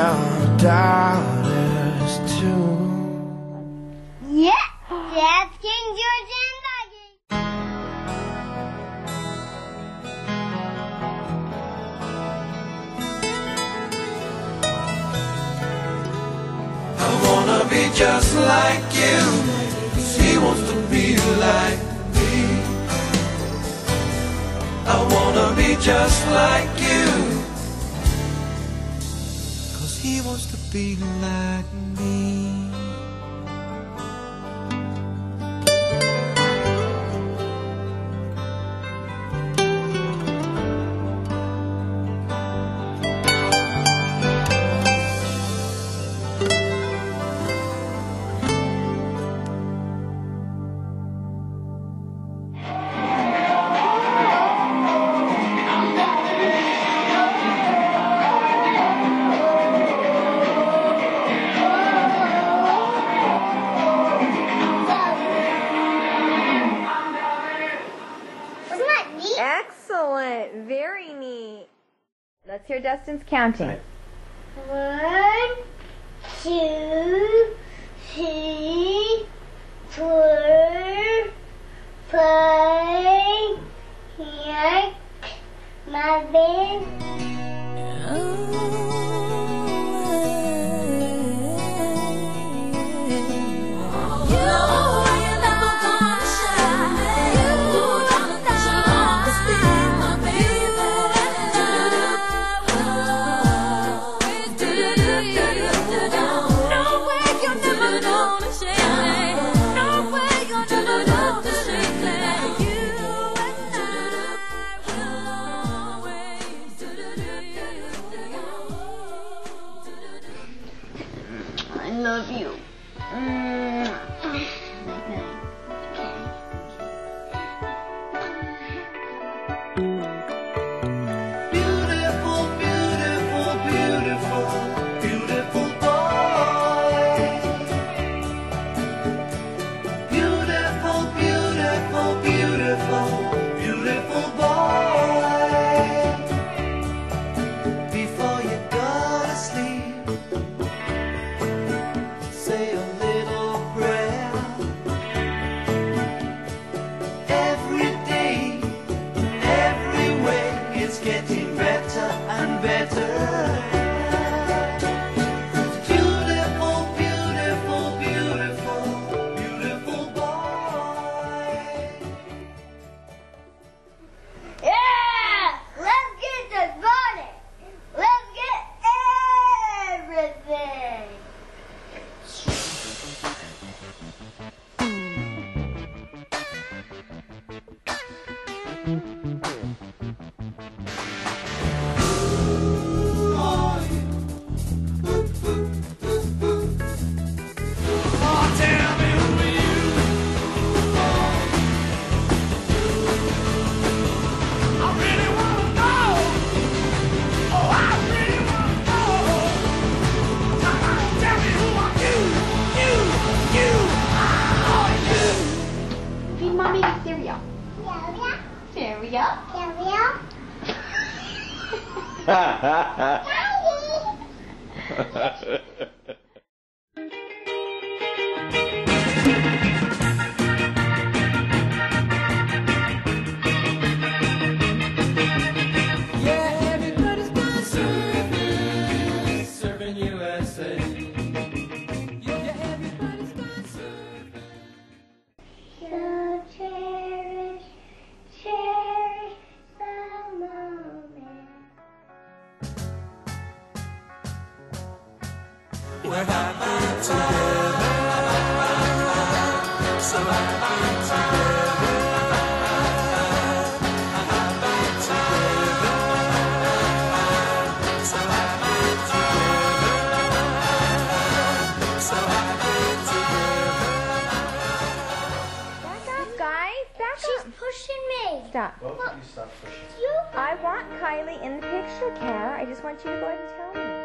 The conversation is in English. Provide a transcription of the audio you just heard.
your daughters too. Yeah, that's King George and Doggy. I wanna be just like you, 'cause he wants to be like me. I wanna be just like you, 'cause he wants to be like me. Excellent. Very neat. Let's hear Dustin's counting. 1, 2, 3, 4, 5, 6, 7. I love you. Beautiful, beautiful, beautiful, beautiful boy. Beautiful, beautiful, beautiful, beautiful boy. Before you go to sleep, say a little prayer. Every day, every way, it's getting better and better. Beautiful, beautiful, beautiful, beautiful boy. Yeah! Let's get this party! Let's get everything! Oh, tell me who you are. I really wanna know. Oh, I really wanna know. Tell me who are you? Oh, you. Feed mommy the cereal. Cereal. Yeah, everybody's gone surfing, surfing USA. Yeah, everybody's gone surfing. So cherish, cherish the moment. We're happy together, so happy together, happy together, so happy together, so happy together. Back up, guys. Back She's up. pushing me. Stop. Both of you stop pushing. You I want Kylie in the picture, Kara. I just want you to go ahead and tell me.